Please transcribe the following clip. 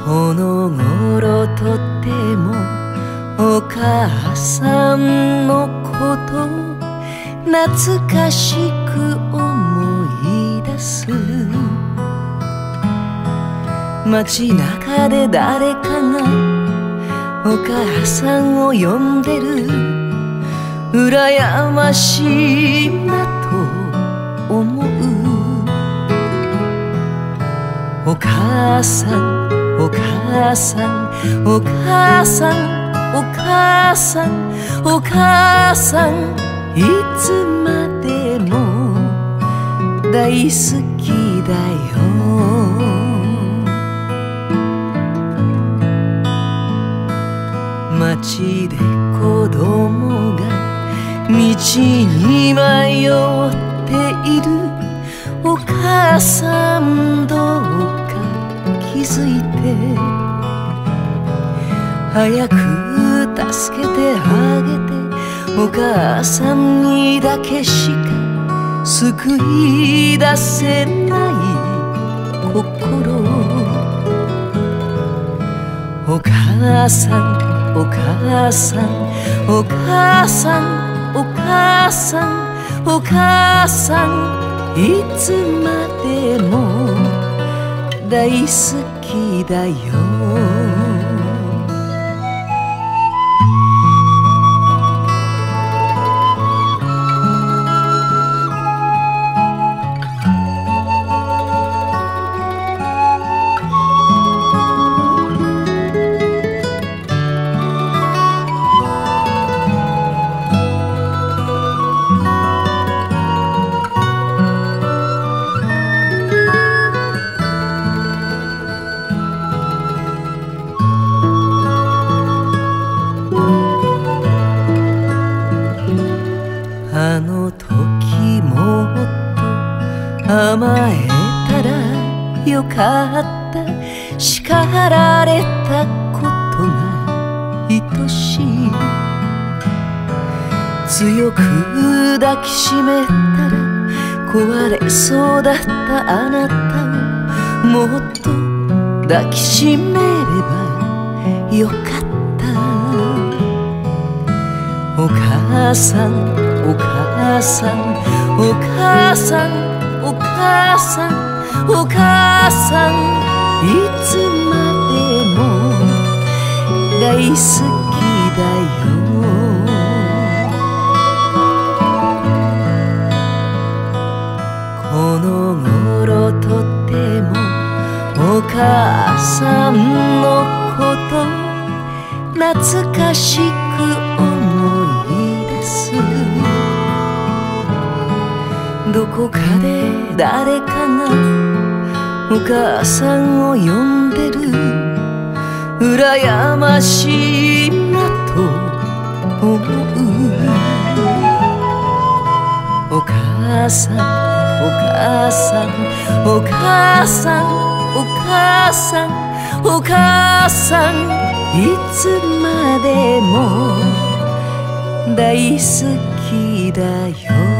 この頃とてもお母さんのこと懐かしく思い出す。街中で誰かがお母さんを呼んでる。羨ましいなと思う。お母さんお母さんお母さんお母さんお母さん、いつまでも大好きだよ。街で子供が道に迷っている。お母さんどうか気づいて早く助けてあげて。お母さんにだけしか救い出せない心。お母さんお母さんお母さんお母さんお母さん、いつまでも大好きだよ。あの時もっと甘えたらよかった。叱られたことが愛しい。強く抱きしめたら壊れそうだったあなたをもっと抱きしめればよかった。お母さんお母さんお母さんお母さんお母さん、いつまでも大好きだよ。この頃とてもお母さんのこと懐かしく思い出す。どこかで誰かがお母さんを呼んでる。羨ましいなと思う。お母さんお母さんお母さんお母さんお母さん、いつまでも大好きだよ。